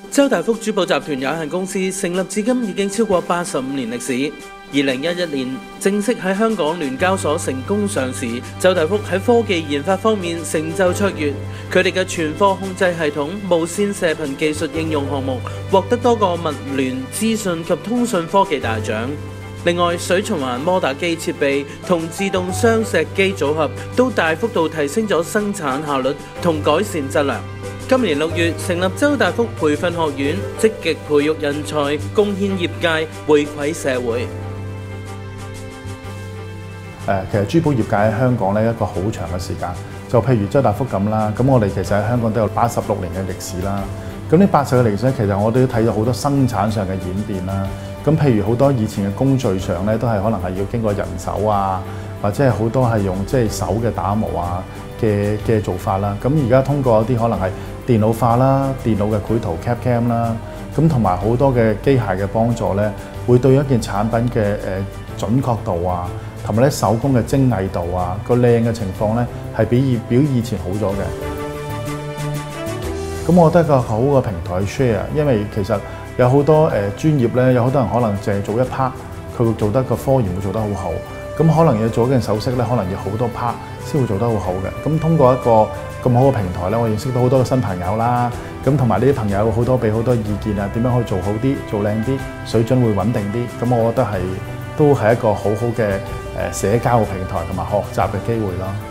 周大福珠寶集團有限公司成立至今已經超過85年歷史。2011年正式喺香港聯交所成功上市。周大福喺科技研發方面成就卓越，佢哋嘅全貨控制系統、無線射頻技術應用項目獲得多個物聯、資訊及通訊科技大獎。另外，水循環摩打機設備同自動雙石機組合都大幅度提升咗生產效率同改善質量。今年6月成立周大福培訓學院，積極培育人才，貢獻業界，回饋社會。 其實珠寶業界喺香港呢一個好長嘅時間，就譬如周大福咁啦，咁我哋其實喺香港都有86年嘅歷史啦。咁呢80嘅歷史咧，其實我哋都睇咗好多生產上嘅演變啦。咁譬如好多以前嘅工序上咧，都係可能係要經過人手啊，或者係好多係用手嘅打磨啊嘅做法啦。咁而家通過一啲可能係電腦化啦、電腦嘅繪圖 CAD/CAM 啦，咁同埋好多嘅機械嘅幫助咧，會對一件產品嘅準確度啊，同埋咧手工嘅精藝度啊，個靚嘅情況咧係比以前好咗嘅。咁我覺得一個好嘅平台去 share， 因為其實有好多專業咧，有好多人可能淨係做一 part， 佢會做得個科研會做得好好。咁可能要做一件首飾咧，可能要好多 part 先會做得好好嘅。咁通過一個咁好嘅平台咧，我認識到好多嘅新朋友啦。咁同埋呢啲朋友好多俾好多意見啊，點樣可以做好啲、做靚啲、水準會穩定啲。咁我覺得都係一個好好嘅社交嘅平台同埋學習嘅機會咯。